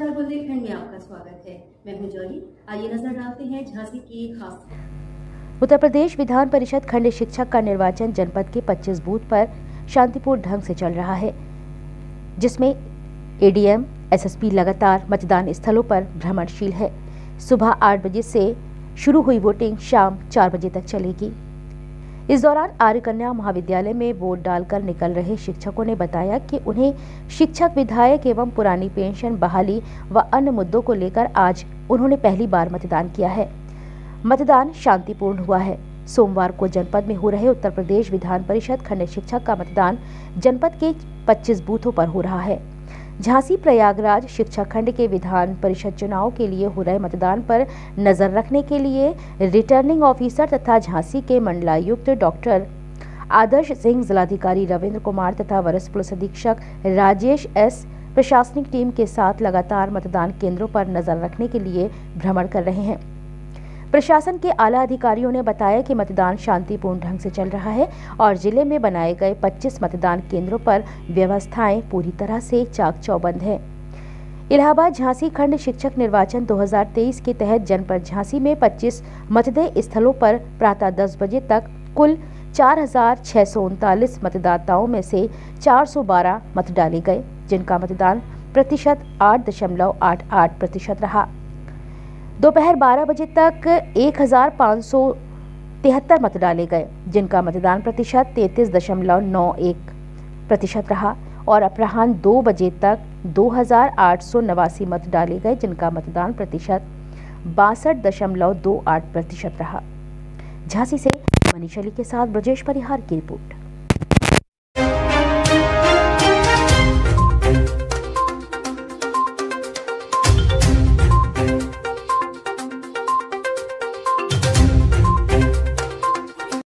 समाचार बुंदेलखंड में आपका स्वागत है। मैं हूं जॉली। आइए नजर डालते हैं झांसी की खास। उत्तर प्रदेश विधान परिषद खंड शिक्षक का निर्वाचन जनपद के 25 बूथ पर शांतिपूर्ण ढंग से चल रहा है, जिसमें एडीएम, एसएसपी लगातार मतदान स्थलों पर भ्रमणशील है। सुबह 8 बजे से शुरू हुई वोटिंग शाम 4 बजे तक चलेगी। इस दौरान आर्य कन्या महाविद्यालय में वोट डालकर निकल रहे शिक्षकों ने बताया कि उन्हें शिक्षक विधायक एवं पुरानी पेंशन बहाली व अन्य मुद्दों को लेकर आज उन्होंने पहली बार मतदान किया है। मतदान शांतिपूर्ण हुआ है। सोमवार को जनपद में हो रहे उत्तर प्रदेश विधान परिषद खंड शिक्षक का मतदान जनपद के 25 बूथों पर हो रहा है। झांसी प्रयागराज शिक्षक खंड के विधान परिषद चुनाव के लिए हो रहे मतदान पर नजर रखने के लिए रिटर्निंग ऑफिसर तथा झांसी के मंडलायुक्त डॉक्टर आदर्श सिंह, जिलाधिकारी रविंद्र कुमार तथा वरिष्ठ पुलिस अधीक्षक राजेश एस प्रशासनिक टीम के साथ लगातार मतदान केंद्रों पर नजर रखने के लिए भ्रमण कर रहे हैं। प्रशासन के आला अधिकारियों ने बताया कि मतदान शांतिपूर्ण ढंग से चल रहा है और जिले में बनाए गए 25 मतदान केंद्रों पर व्यवस्थाएं पूरी तरह से चाक चौबंद है। इलाहाबाद झांसी खंड शिक्षक निर्वाचन 2023 के तहत जनपद झांसी में 25 मतदेय स्थलों पर प्रातः 10 बजे तक कुल 4,639 मतदाताओं में से 412 मत डाले गए, जिनका मतदान प्रतिशत 8.88% रहा। दोपहर 12 बजे तक 1,573 मत डाले गए, जिनका मतदान प्रतिशत 33.91% रहा और अपराह्न 2 बजे तक 2,889 मत डाले गए, जिनका मतदान प्रतिशत 62.28% रहा। झांसी से मनीष अली के साथ ब्रजेश परिहार की रिपोर्ट।